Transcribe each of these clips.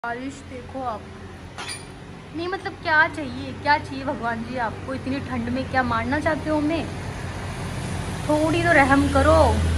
बारिश देखो आप। नहीं मतलब क्या चाहिए भगवान जी आपको इतनी ठंड में? क्या मारना चाहते हो हमें? थोड़ी तो रहम करो।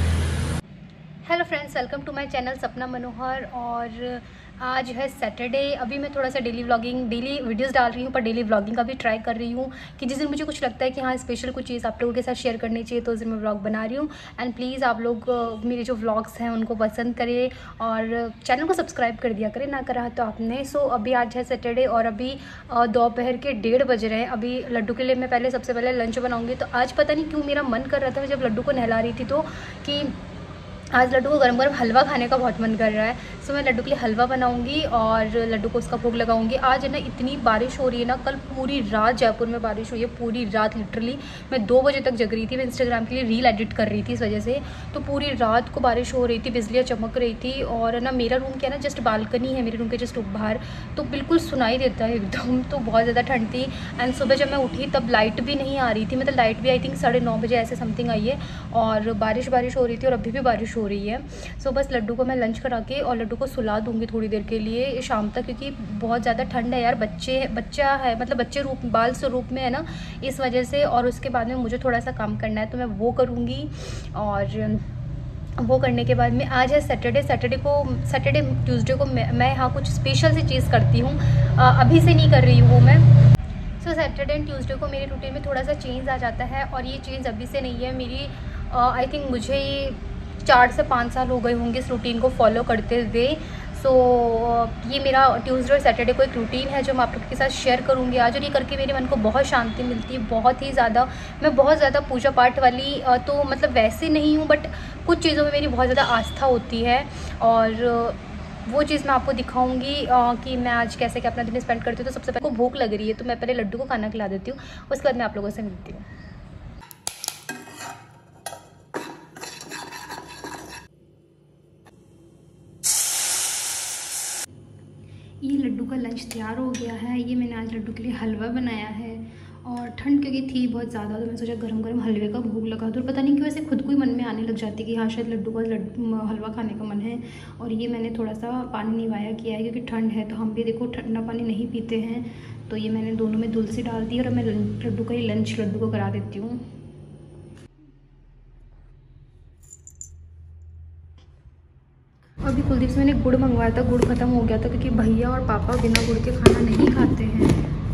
Hello friends, welcome to my channel Sapna Manohar. और आज है सैटरडे। अभी मैं थोड़ा सा डेली वीडियोस डाल रही हूँ, पर डेली व्लॉगिंग का भी ट्राई कर रही हूँ कि जिस दिन मुझे कुछ लगता है कि हाँ स्पेशल कुछ चीज़ आप लोगों के साथ शेयर करनी चाहिए तो उस दिन मैं व्लॉग बना रही हूँ। एंड प्लीज़ आप लोग मेरे जो व्लॉग्स हैं उनको पसंद करें और चैनल को सब्सक्राइब कर दिया करें, ना करा तो आपने। सो अभी आज है सैटरडे और अभी दोपहर के 1:30 बज रहे हैं। अभी लड्डू के लिए मैं सबसे पहले लंच बनाऊँगी। तो आज पता नहीं क्यों मेरा मन कर रहा था, मैं जब लड्डू को नहला रही थी तो कि आज लड्डू को गरम गरम हलवा खाने का बहुत मन कर रहा है। सो मैं लड्डू के लिए हलवा बनाऊंगी और लड्डू को उसका भोग लगाऊंगी। आज है ना इतनी बारिश हो रही है ना, कल पूरी रात जयपुर में बारिश हुई है, पूरी रात लिटरली मैं 2 बजे तक जग रही थी। मैं इंस्टाग्राम के लिए रील एडिट कर रही थी इस वजह से। तो पूरी रात को बारिश हो रही थी, बिजलियाँ चमक रही थी। और ना मेरा रूम क्या है ना, जस्ट बालकनी है मेरे रूम के जस्ट बाहर, तो बिल्कुल सुनाई देता है एकदम। तो बहुत ज़्यादा ठंड थी। एंड सुबह जब मैं उठी तब लाइट भी नहीं आ रही थी, मतलब लाइट भी आई थिंक 9:30 बजे ऐसे समथिंग आई है। और बारिश हो रही थी और अभी भी बारिश हो रही है। सो बस लड्डू को मैं लंच करा के और लड्डू को सुला दूंगी थोड़ी देर के लिए शाम तक, क्योंकि बहुत ज़्यादा ठंड है यार। बच्चा है, मतलब बच्चे बाल स्वरूप में है ना, इस वजह से। और उसके बाद में मुझे थोड़ा सा काम करना है तो मैं वो करूँगी। और वो करने के बाद में आज है सैटरडे ट्यूसडे को मैं यहाँ कुछ स्पेशल सी चीज़ करती हूँ। अभी से नहीं कर रही हूँ वो मैं। सो सैटरडे एंड ट्यूसडे को मेरे रूटीन में थोड़ा सा चेंज आ जाता है। और ये चेंज अभी से नहीं है मेरी, आई थिंक मुझे 4 से 5 साल हो गए होंगे इस रूटीन को फॉलो करते हुए। सो ये मेरा ट्यूसडे और सैटरडे को एक रूटीन है जो मैं आप लोगों के साथ शेयर करूँगी आज। और ये करके मेरे मन को बहुत शांति मिलती है, बहुत ही ज़्यादा। मैं बहुत ज़्यादा पूजा पाठ वाली तो मतलब वैसे नहीं हूँ, बट कुछ चीज़ों में मेरी बहुत ज़्यादा आस्था होती है। और वो चीज़ मैं आपको दिखाऊंगी कि मैं आज कैसे क्या अपना दिन स्पेंड करती हूँ। तो सबसे पहले को भूख लग रही है तो मैं पहले लड्डू को खाना खिला देती हूँ, उसके बाद मैं आप लोगों से मिलती हूँ। ये लड्डू का लंच तैयार हो गया है। ये मैंने आज लड्डू के लिए हलवा बनाया है। और ठंड क्योंकि थी बहुत ज़्यादा तो मैं सोचा गरम गरम हलवे का भोग लगा दूँ। पता नहीं क्यों ऐसे खुद को ही मन में आने लग जाती है कि हाँ शायद लड्डू का हलवा खाने का मन है। और ये मैंने थोड़ा सा पानी निवाया किया है क्योंकि ठंड है तो हम भी देखो ठंडा पानी नहीं पीते हैं। तो ये मैंने दोनों में तुलसी डाल दी और मैं लड्डू का ही लंच लड्डू को करा देती हूँ। अभी कुलदीप से मैंने गुड़ मंगवाया था, गुड़ ख़त्म हो गया था क्योंकि भैया और पापा बिना गुड़ के खाना नहीं खाते हैं।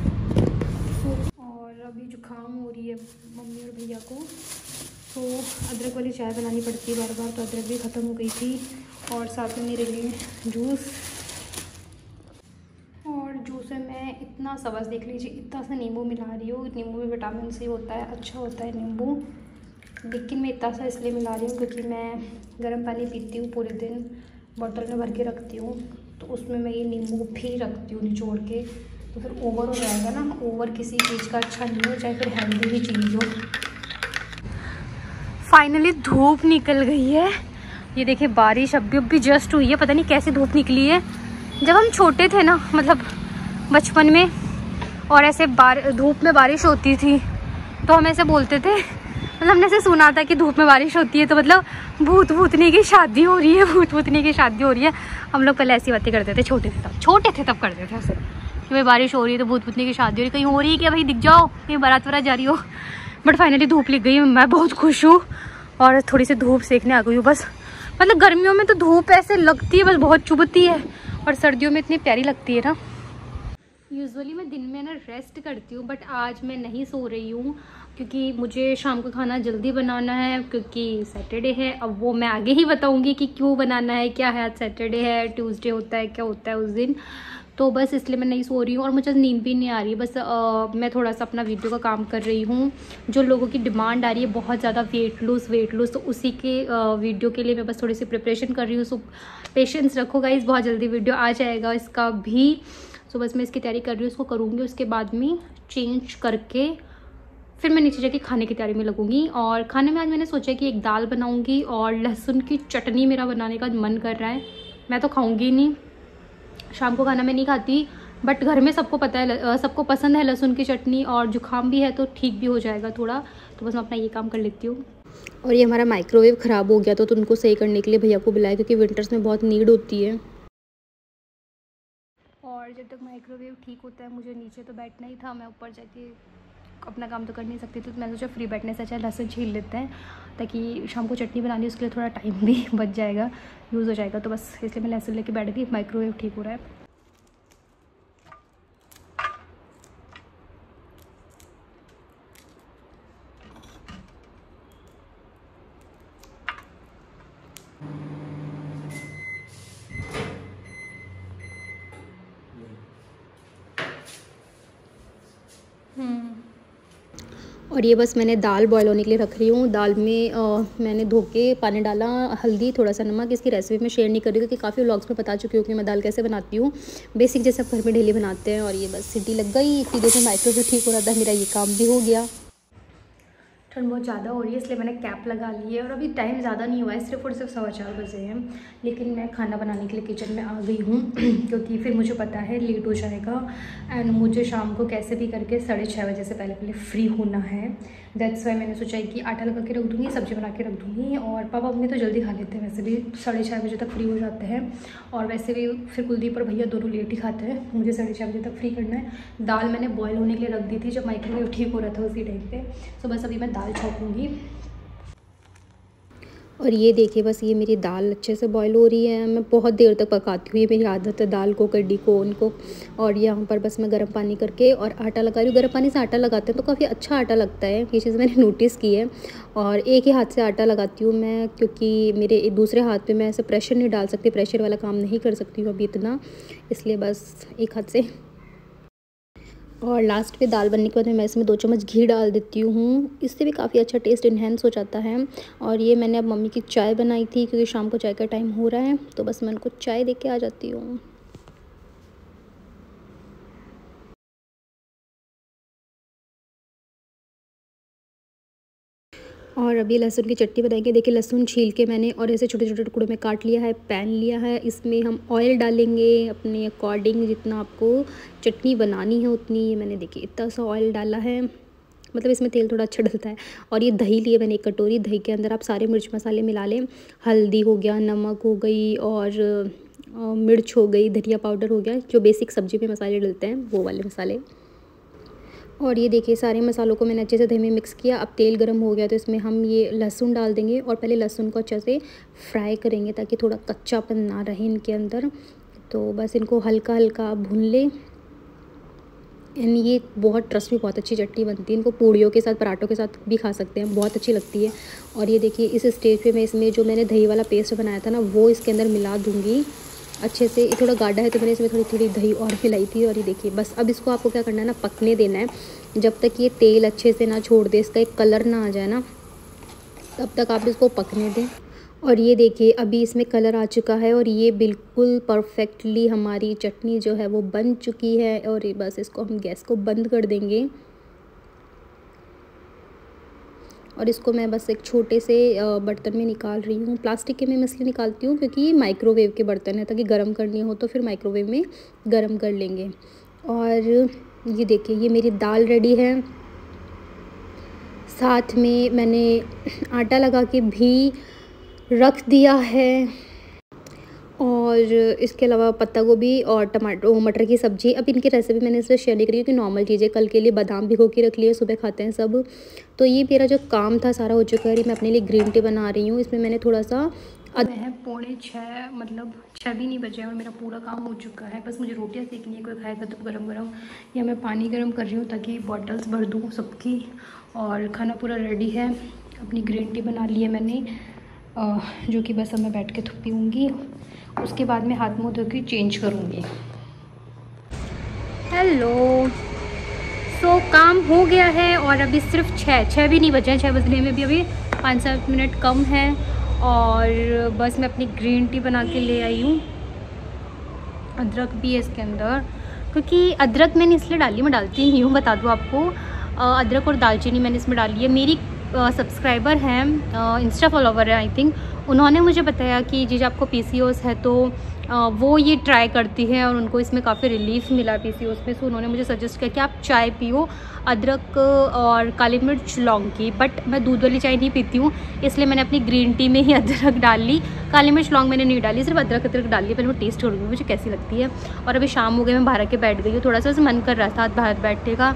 और अभी जुकाम हो रही है मम्मी और भैया को, तो अदरक वाली चाय बनानी पड़ती है बार बार, तो अदरक भी ख़त्म हो गई थी। और साथ में मेरे लिए जूस, और जूस में मैं इतना सा बस देख लीजिए इतना सा नींबू मिला रही हूँ। नींबू में विटामिन सी होता है, अच्छा होता है नींबू। लेकिन मैं इतना सा इसलिए मिला रही हूँ क्योंकि मैं गर्म पानी पीती हूँ पूरे दिन, बॉटल में भर के रखती हूँ, तो उसमें मैं ये नींबू भी रखती हूँ निचोड़ के। तो फिर ओवर हो जाएगा ना, ओवर किसी चीज़ का अच्छा नहीं हो, चाहे फिर हेल्दी ही चीज़ हो। फाइनली धूप निकल गई है। ये देखिए बारिश अभी जस्ट हुई है, पता नहीं कैसे धूप निकली है। जब हम छोटे थे ना, मतलब बचपन में, और ऐसे धूप में बारिश होती थी तो हम ऐसे बोलते थे, मतलब हमने ऐसे सुना था कि धूप में बारिश होती है तो मतलब भूत भूतनी की शादी हो रही है, भूत भूतनी की शादी हो रही है। हम लोग पहले ऐसी बातें करते थे, छोटे थे तब करते थे ऐसे कि भाई बारिश हो रही है तो भूत भूतनी की शादी हो रही है, कहीं हो रही है क्या भाई, दिख जाओ कहीं बारात वरात जा रही हो। बट फाइनली धूप लिख गई, मैं बहुत खुश हूँ और थोड़ी सी धूप सेकने आ गई हूँ बस। मतलब गर्मियों में तो धूप ऐसे लगती है बस, बहुत चुभती है, और सर्दियों में इतनी प्यारी लगती है ना। यूजुअली मैं दिन में ना रेस्ट करती हूँ, बट आज मैं नहीं सो रही हूँ क्योंकि मुझे शाम का खाना जल्दी बनाना है क्योंकि सैटरडे है। अब वो मैं आगे ही बताऊँगी कि क्यों बनाना है, क्या है। आज सैटरडे है, ट्यूसडे होता है, क्या होता है उस दिन। तो बस इसलिए मैं नहीं सो रही हूँ और मुझे नींद भी नहीं आ रही है। बस मैं थोड़ा सा अपना वीडियो का काम कर रही हूँ, जो लोगों की डिमांड आ रही है बहुत ज़्यादा, वेट लूज़, तो उसी के वीडियो के लिए मैं बस थोड़ी सी प्रिपरेशन कर रही हूँ। सो पेशेंस रखो गाइस, बहुत जल्दी वीडियो आ जाएगा इसका भी। सो बस मैं इसकी तैयारी कर रही हूँ, उसको करूँगी, उसके बाद में चेंज करके फिर मैं नीचे जाके खाने की तैयारी में लगूंगी। और खाने में आज मैंने सोचा कि एक दाल बनाऊंगी और लहसुन की चटनी मेरा बनाने का मन कर रहा है। मैं तो खाऊंगी नहीं, शाम को खाना मैं नहीं खाती, बट घर में सबको पता है, सबको पसंद है लहसुन की चटनी, और जुकाम भी है तो ठीक भी हो जाएगा थोड़ा। तो बस मैं अपना ये काम कर लेती हूँ। और ये हमारा माइक्रोवेव ख़राब हो गया तो उनको सही करने के लिए भैया को बुलाया क्योंकि विंटर्स में बहुत नीड होती है। और जब तक माइक्रोवेव ठीक होता है मुझे नीचे तो बैठना ही था, मैं ऊपर जाके अपना काम तो कर नहीं सकती थी। तो मैंने सोचा फ्री बैठने से अच्छा लहसुन छील लेते हैं, ताकि शाम को चटनी बनानी है उसके लिए थोड़ा टाइम भी बच जाएगा, यूज़ हो जाएगा। तो बस इसलिए मैं लहसुन लेके बैठ गई। माइक्रोवेव ठीक हो रहा है। और ये बस मैंने दाल बॉयल होने के लिए रख रही हूँ। दाल में मैंने धो के पानी डाला, हल्दी, थोड़ा सा नमक। इसकी रेसिपी मैं शेयर नहीं कर रही क्योंकि काफ़ी व्लॉग्स में बता चुकी हूँ कि मैं दाल कैसे बनाती हूँ, बेसिक जैसे आप घर में डेली बनाते हैं। और ये बस सीटी लग गई, इतनी देर में माइक्रोवेव ठीक हो रहा था, मेरा ये काम भी हो गया। ठंड बहुत ज़्यादा हो रही है इसलिए मैंने कैप लगा ली है। और अभी टाइम ज़्यादा नहीं हुआ है, सिर्फ और सिर्फ 4:15 बजे हैं। लेकिन मैं खाना बनाने के लिए किचन में आ गई हूँ क्योंकि फिर मुझे पता है लेट हो जाएगा एंड मुझे शाम को कैसे भी करके 6:30 बजे से पहले फ्री होना है। दैट्स वाई मैंने सोचा है कि आटा लगा के रख दूँगी, सब्ज़ी बना के रख दूँगी। और पापा अपने तो जल्दी खा लेते हैं, वैसे भी 6:30 बजे तक फ्री हो जाते हैं। और वैसे भी फिर कुलदीप और भैया दोनों लेट ही खाते हैं, मुझे 6:30 बजे तक फ्री करना है। दाल मैंने बॉयल होने के लिए रख दी थी जब माइक्रोवेव ठीक हो रहा था उसी टाइम पे। सो बस अभी मैं दाल छौंकूँगी। और ये देखिए बस ये मेरी दाल अच्छे से बॉईल हो रही है। मैं बहुत देर तक पकाती हूँ, ये मेरी आदत है दाल को, कड्डी को, उनको। और यहाँ पर बस मैं गर्म पानी करके और आटा लगा रही हूँ। गर्म पानी से आटा लगाते हैं तो काफ़ी अच्छा आटा लगता है, ये चीज़ मैंने नोटिस की है। और एक ही हाथ से आटा लगाती हूँ मैं, क्योंकि मेरे दूसरे हाथ पे मैं ऐसे प्रेशर नहीं डाल सकती, प्रेशर वाला काम नहीं कर सकती हूँ अभी इतना, इसलिए बस एक हाथ से। और लास्ट पे दाल बनने के बाद मैं इसमें 2 चम्मच घी डाल देती हूँ, इससे भी काफ़ी अच्छा टेस्ट इन्हेंस हो जाता है। और ये मैंने अब मम्मी की चाय बनाई थी क्योंकि शाम को चाय का टाइम हो रहा है, तो बस मैं उनको चाय दे के आ जाती हूँ। और अभी लहसुन की चटनी बनाएंगे। देखिए लहसुन छील के मैंने और ऐसे छोटे छोटे टुकड़ों में काट लिया है, पैन लिया है, इसमें हम ऑयल डालेंगे अपने अकॉर्डिंग, जितना आपको चटनी बनानी है उतनी। ये मैंने देखिए इतना सा ऑयल डाला है, मतलब इसमें तेल थोड़ा अच्छा डलता है। और ये दही लिए मैंने 1 कटोरी, दही के अंदर आप सारे मिर्च मसाले मिला लें, हल्दी हो गया, नमक हो गई और मिर्च हो गई, धनिया पाउडर हो गया, जो बेसिक सब्जी में मसाले डलते हैं वो वाले मसाले। और ये देखिए सारे मसालों को मैंने अच्छे से दही में मिक्स किया। अब तेल गर्म हो गया तो इसमें हम ये लहसुन डाल देंगे और पहले लहसुन को अच्छे से फ्राई करेंगे ताकि थोड़ा कच्चापन ना रहे इनके अंदर। तो बस इनको हल्का हल्का भून लें। एंड ये बहुत ट्रस्ट में बहुत अच्छी चटनी बनती है, इनको पूड़ियों के साथ, पराठों के साथ भी खा सकते हैं, बहुत अच्छी लगती है। और ये देखिए इस स्टेज पे मैं इसमें जो मैंने दही वाला पेस्ट बनाया था ना, वो इसके अंदर मिला दूँगी अच्छे से। ये थोड़ा गाढ़ा है तो मैंने इसमें थोड़ी थोड़ी दही और मिलाई थी। और ये देखिए बस अब इसको आपको क्या करना है ना, पकने देना है। जब तक ये तेल अच्छे से ना छोड़ दे, इसका एक कलर ना आ जाए ना, तब तक आप इसको पकने दें। और ये देखिए अभी इसमें कलर आ चुका है और ये बिल्कुल परफेक्टली हमारी चटनी जो है वो बन चुकी है। और ये बस इसको हम गैस को बंद कर देंगे। और इसको मैं बस एक छोटे से बर्तन में निकाल रही हूँ। प्लास्टिक के मैं इसलिए निकालती हूँ क्योंकि ये माइक्रोवेव के बर्तन है, ताकि गर्म करनी हो तो फिर माइक्रोवेव में गर्म कर लेंगे। और ये देखिए ये मेरी दाल रेडी है। साथ में मैंने आटा लगा के भी रख दिया है। और इसके अलावा पत्ता गोभी और टमाटर मटर की सब्ज़ी। अब इनकी रेसिपी मैंने इसलिए शेयर नहीं करी क्योंकि नॉर्मल चीज़ें, कल के लिए बादाम भिगो के रख लिए, सुबह खाते हैं सब। तो ये मेरा जो काम था सारा हो चुका है। मैं अपने लिए ग्रीन टी बना रही हूँ। इसमें मैंने थोड़ा सा है 5:45, मतलब 6 भी नहीं बजे और मेरा पूरा काम हो चुका है। बस मुझे रोटियाँ सेकनी है, कोई खाएगा तो गरम गरम। या मैं पानी गर्म कर रही हूँ ताकि बॉटल्स भर दूँ सबकी। और खाना पूरा रेडी है। अपनी ग्रीन टी बना ली है मैंने, जो कि बस अब मैं बैठ के पीऊँगी। उसके बाद मैं हाथ मुँह धो के चेंज करूँगी। हेलो, सो काम हो गया है और अभी सिर्फ 6 भी नहीं बजे हैं। 6 बजने में भी अभी 5-7 मिनट कम है। और बस मैं अपनी ग्रीन टी बना के ले आई हूँ। अदरक भी है इसके अंदर, क्योंकि अदरक मैंने इसलिए डाली, मैं डालती नहीं हूँ, बता दूँ आपको। अदरक और दालचीनी मैंने इसमें डाली है। मेरी सब्सक्राइबर हैं, इंस्टा फॉलोवर है आई थिंक, उन्होंने मुझे बताया कि जीजा आपको PCOS है तो वो ये ट्राई करती है और उनको इसमें काफ़ी रिलीफ मिला PCOS में। सो उन्होंने मुझे सजेस्ट किया कि आप चाय पियो अदरक और काली मिर्च लौंग की, बट मैं दूध वाली चाय नहीं पीती हूँ, इसलिए मैंने अपनी ग्रीन टी में ही अदरक डाल ली। काली मिर्च लौंग मैंने नहीं डाली, सिर्फ अदरक डाल ली। पहले मैं टेस्ट करूँगी मुझे कैसी लगती है। और अभी शाम हो गई, मैं बाहर के बैठ गई हूँ, थोड़ा सा मन कर रहा था बाहर बैठने का।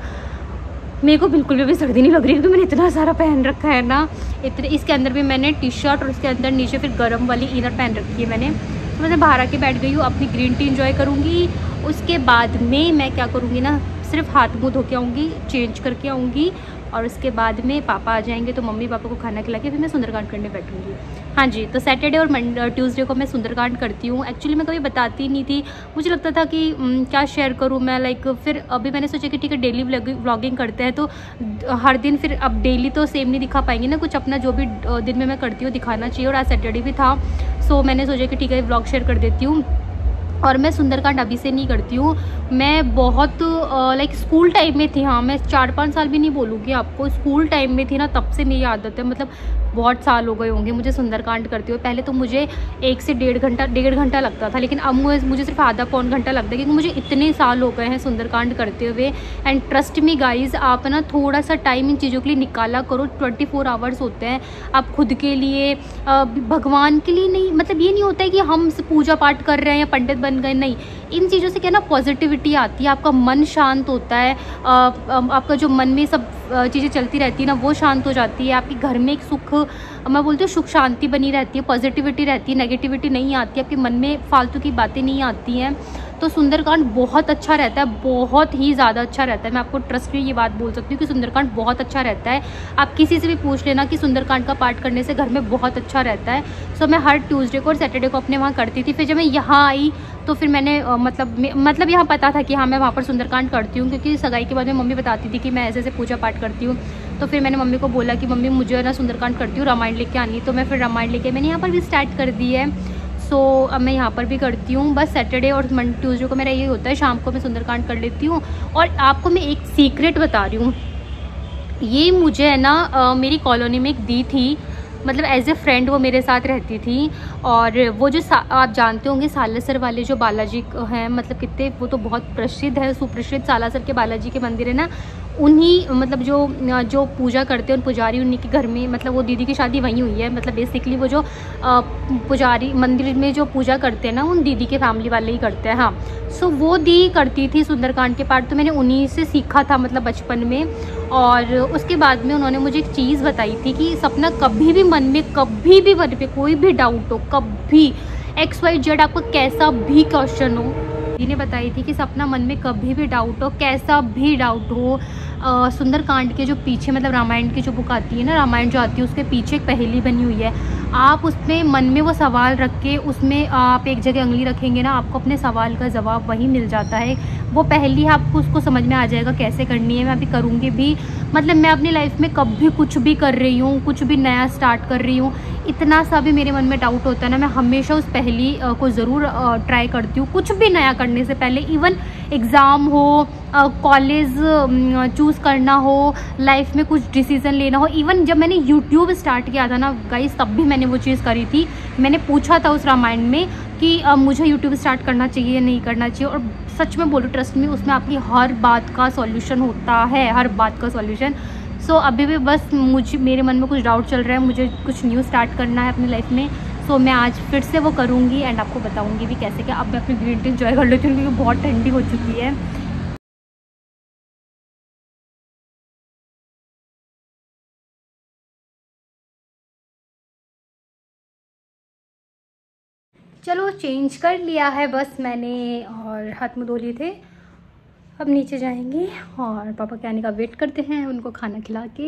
मेरे को बिल्कुल भी सर्दी नहीं लग रही क्योंकि मैंने इतना सारा पहन रखा है ना, इतने। इसके अंदर भी मैंने टी-शर्ट और उसके अंदर नीचे फिर गर्म वाली इनर पहन रखी है मैंने। तो मैं बाहर आके बैठ गई हूँ, अपनी ग्रीन टी इंजॉय करूँगी। उसके बाद में मैं क्या करूँगी ना, सिर्फ हाथ मुँह धो के आऊँगी, चेंज करके आऊँगी और उसके बाद में पापा आ जाएंगे तो मम्मी पापा को खाना खिला के फिर मैं सुंदरकांड करने बैठूँगी। हाँ जी, तो सैटरडे और ट्यूसडे को मैं सुंदरकांड करती हूँ। एक्चुअली मैं कभी बताती नहीं थी, मुझे लगता था कि क्या शेयर करूँ मैं, लाइक फिर अभी मैंने सोचा कि ठीक है डेली व्लॉगिंग करते हैं तो हर दिन फिर अब डेली तो सेम नहीं दिखा पाएंगे ना, कुछ अपना जो भी दिन में मैं करती हूँ दिखाना चाहिए। और आज सैटरडे भी था, सो मैंने सोचा कि ठीक है व्लॉग शेयर कर देती हूँ। और मैं सुंदरकांड अभी से नहीं करती हूँ, मैं बहुत लाइक स्कूल टाइम में थी। हाँ, मैं 4-5 साल भी नहीं बोलूँगी आपको, स्कूल टाइम में थी ना, तब से मेरी आदत है। मतलब बहुत साल हो गए होंगे मुझे सुंदरकांड करते हुए। पहले तो मुझे 1 से 1.5 घंटा लगता था, लेकिन अब मुझे सिर्फ आधा पौन घंटा लगता है, क्योंकि मुझे इतने साल हो गए हैं सुंदरकांड करते हुए। एंड ट्रस्ट मी गाइज, आप ना थोड़ा सा टाइम इन चीज़ों के लिए निकाला करो। 24 आवर्स होते हैं, आप खुद के लिए, भगवान के लिए नहीं। मतलब ये नहीं होता है कि हम पूजा पाठ कर रहे हैं या पंडित बन गए, नहीं। इन चीज़ों से क्या ना पॉजिटिविटी आती है, आपका मन शांत होता है, आपका जो मन में सब चीज़ें चलती रहती है ना वो शांत हो जाती है। आपके घर में एक सुख, मैं बोलती हूँ सुख शांति बनी रहती है, पॉजिटिविटी रहती है, नेगेटिविटी नहीं आती, आपके मन में फालतू की बातें नहीं आती हैं। तो सुंदरकांड बहुत अच्छा रहता है, बहुत ही ज़्यादा अच्छा रहता है। मैं आपको ट्रस्ट में ये बात बोल सकती हूँ कि सुंदरकांड बहुत अच्छा रहता है। आप किसी से भी पूछ लेना कि सुंदरकांड का पाठ करने से घर में बहुत अच्छा रहता है। सो मैं हर ट्यूसडे को और सैटरडे को अपने वहाँ करती थी। फिर जब मैं यहाँ आई तो फिर मैंने मतलब यहाँ पता था कि हाँ मैं वहाँ पर सुंदरकांड करती हूँ, क्योंकि सगाई के बाद में मम्मी बताती थी कि मैं ऐसे ऐसे पूजा पाठ करती हूँ। तो फिर मैंने मम्मी को बोला कि मम्मी मुझे ना सुंदरकांड करती हूँ, रामायण लेके आनी। तो मैं फिर रामायण लेके मैंने यहाँ पर भी स्टार्ट कर दी है। सो अब मैं यहाँ पर भी करती हूँ। बस सैटरडे और ट्यूसडे को मेरा यही होता है, शाम को मैं सुंदरकांड कर लेती हूँ। और आपको मैं एक सीक्रेट बता रही हूँ, ये मुझे है ना मेरी कॉलोनी में एक दी थी, मतलब एज ए फ्रेंड वो मेरे साथ रहती थी। और वो जो आप जानते होंगे सालासर वाले जो बालाजी हैं, मतलब कितने, वो तो बहुत प्रसिद्ध है, सुप्रसिद्ध सालासर के बालाजी के मंदिर है ना, उन्हीं मतलब जो पूजा करते हैं उन पुजारी, उन्हीं के घर में, मतलब वो दीदी की शादी वहीं हुई है। मतलब बेसिकली वो जो पुजारी मंदिर में जो पूजा करते हैं ना, उन दीदी के फैमिली वाले ही करते हैं। हाँ, सो वो दी करती थी सुंदरकांड के पाठ, तो मैंने उन्हीं से सीखा था, मतलब बचपन में। और उसके बाद में उन्होंने मुझे एक चीज़ बताई थी कि सपना कभी भी मन में कोई भी डाउट हो, कभी XYZ आपको कैसा भी क्वेश्चन हो, ने बताई थी कि सपना मन में कभी भी डाउट हो, कैसा भी डाउट हो, सुंदरकांड के जो पीछे, मतलब रामायण की जो बुक आती है ना, रामायण जो आती है उसके पीछे एक पहेली बनी हुई है। आप उसमें मन में वो सवाल रख के उसमें आप एक जगह उंगली रखेंगे ना, आपको अपने सवाल का जवाब वही मिल जाता है। वो पहेली आपको उसको समझ में आ जाएगा कैसे करनी है। मैं अभी करूँगी भी, मतलब मैं अपनी लाइफ में कभी कुछ भी कर रही हूँ, कुछ भी नया स्टार्ट कर रही हूँ, इतना सा भी मेरे मन में डाउट होता है ना, मैं हमेशा उस पहेली को ज़रूर ट्राई करती हूँ कुछ भी नया करने से पहले। इवन एग्ज़ाम हो, कॉलेज चूज़ करना हो, लाइफ में कुछ डिसीज़न लेना हो। इवन जब मैंने यूट्यूब स्टार्ट किया था ना गाइस, तब भी मैंने वो चीज़ करी थी। मैंने पूछा था उस रामायण में कि मुझे यूट्यूब स्टार्ट करना चाहिए या नहीं करना चाहिए, और सच में बोलूँ ट्रस्ट में, उसमें आपकी हर बात का सॉल्यूशन होता है, हर बात का सॉल्यूशन। सो अभी भी बस मेरे मन में कुछ डाउट चल रहा है, मुझे कुछ न्यू स्टार्ट करना है अपनी लाइफ में। सो मैं आज फिर से वो करूँगी एंड आपको बताऊँगी भी कैसे क्या। अब मैं अपनी ग्रीन टी एंजॉय कर लेती हूँ क्योंकि बहुत ठंडी हो चुकी है। चलो चेंज कर लिया है बस मैंने, और हाथ मुँह धो लिए थे। अब नीचे जाएंगे और पापा के आने का वेट करते हैं, उनको खाना खिला के।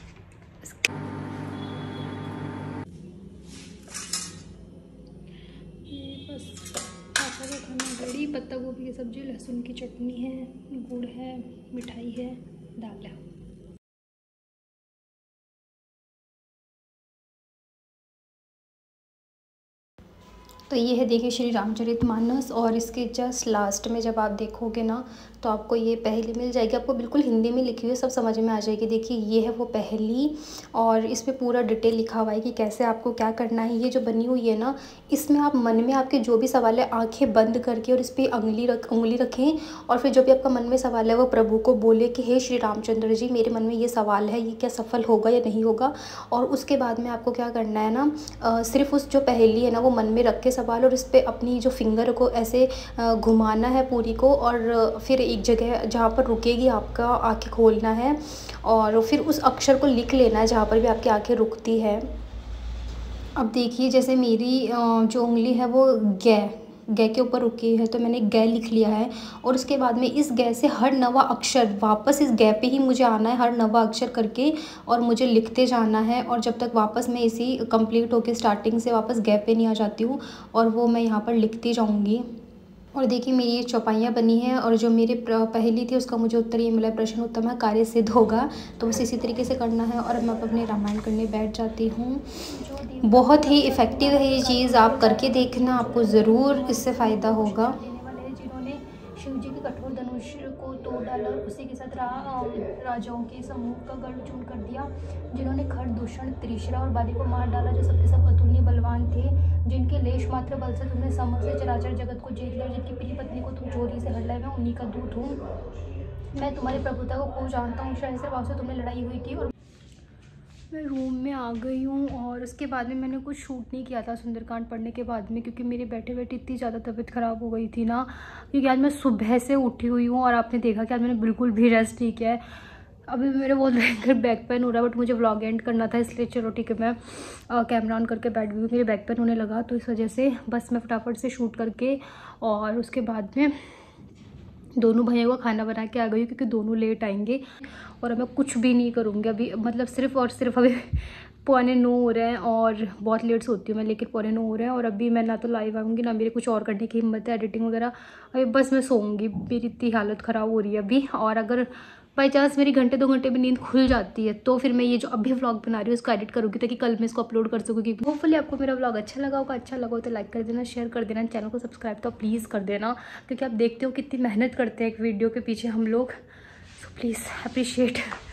बस पापा का खाना रेडी, पत्ता गोभी की सब्जी, लहसुन की चटनी है, गुड़ है, मिठाई है, दाल है। तो ये है देखिए श्री रामचरितमानस, और इसके जस्ट लास्ट में जब आप देखोगे ना तो आपको ये पहेली मिल जाएगी। आपको बिल्कुल हिंदी में लिखी हुई सब समझ में आ जाएगी। देखिए ये है वो पहेली, और इस पर पूरा डिटेल लिखा हुआ है कि कैसे आपको क्या करना है। ये जो बनी हुई है ना, इसमें आप मन में आपके जो भी सवाल है आंखें बंद करके और इस पर उंगली रखें, और फिर जो भी आपका मन में सवाल है वो प्रभु को बोले कि हे श्री रामचंद्र जी, मेरे मन में ये सवाल है, ये क्या सफल होगा या नहीं होगा। और उसके बाद में आपको क्या करना है ना, सिर्फ उस जो पहेली है ना वो मन में रख के सवाल, और इस पर अपनी जो फिंगर को ऐसे घुमाना है पूरी को, और फिर एक जगह जहाँ पर रुकेगी आपका आंखें खोलना है, और फिर उस अक्षर को लिख लेना है जहाँ पर भी आपकी आंखें रुकती है। अब देखिए जैसे मेरी जो उंगली है वो गै के ऊपर रुकी है, तो मैंने गै लिख लिया है। और उसके बाद में इस गै से हर नवा अक्षर वापस इस गै पे ही मुझे आना है, हर नवा अक्षर करके, और मुझे लिखते जाना है। और जब तक वापस मैं इसी कंप्लीट होके स्टार्टिंग से वापस गै पे नहीं आ जाती हूँ, और वो मैं यहाँ पर लिखती जाऊँगी। और देखिए मेरी ये चौपाइयाँ बनी हैं, और जो मेरी पहेली थी उसका मुझे उत्तर ये मिला, प्रश्न उत्तम है कार्य सिद्ध होगा। तो बस इसी तरीके से करना है। और मैं अपने रामायण करने बैठ जाती हूँ। बहुत ही इफ़ेक्टिव है ये चीज़, आप करके देखना, आपको ज़रूर इससे फ़ायदा होगा। शिव जी के कठोर धनुष को तोड़ डाला, उसी के साथ राजाओं के समूह का गढ़ चूर्ण कर दिया, जिन्होंने खर दूषण त्रिशरा और बाली को मार डाला, जो सबके सब अतुलनीय बलवान थे, जिनके लेश मात्र बल से तुमने समस्त चराचर जगत को जीत लिया, जिनकी प्रिय पत्नी को तुम चोरी से हर लाए, मैं उन्हीं का दूत हूँ। मैं तुम्हारी प्रभुता को खूब जानता हूँ। सहस्त्र से तुमने लड़ाई हुई थी, और मैं रूम में आ गई हूँ। और उसके बाद में मैंने कुछ शूट नहीं किया था सुंदरकांड पढ़ने के बाद में, क्योंकि मेरी बैठे बैठे इतनी ज़्यादा तबीयत ख़राब हो गई थी ना, क्योंकि आज मैं सुबह से उठी हुई हूँ, और आपने देखा कि आज मैंने बिल्कुल भी रेस्ट नहीं किया है। अभी मेरे बहुत भयंकर बैक पेन हो रहा है, बट मुझे व्लॉग एंड करना था, इसलिए चलो ठीक है मैं कैमरा ऑन करके बैठ गई हूँ। मेरे बैक पेन होने लगा, तो इस वजह से बस मैं फटाफट से शूट करके और उसके बाद में दोनों भाइयों का खाना बना के आ गई हूँ, क्योंकि दोनों लेट आएंगे। और अब मैं कुछ भी नहीं करूँगी अभी, मतलब सिर्फ और सिर्फ अभी 9:15 हो रहे हैं, और बहुत लेट से होती हूँ मैं, लेकिन 9:15 हो रहे हैं। और अभी मैं ना तो लाइव आऊँगी, ना मेरे कुछ और करने की हिम्मत है, एडिटिंग वगैरह। अभी बस मैं सोऊंगी, मेरी इतनी हालत ख़राब हो रही है अभी। और अगर बाई चांस मेरी घंटे 2 घंटे भी नींद खुल जाती है, तो फिर मैं ये जो अभी व्लॉग बना रही हूँ उसको एडिट करूँगी, ताकि कल मैं इसको अपलोड कर सकूँगी। होपफुली आपको मेरा व्लॉग अच्छा लगा होगा। अच्छा लगा हो तो लाइक कर देना, शेयर कर देना, चैनल को सब्सक्राइब तो प्लीज़ कर देना, क्योंकि आप देखते हो कितनी मेहनत करते हैं एक वीडियो के पीछे हम लोग। So please appreciate.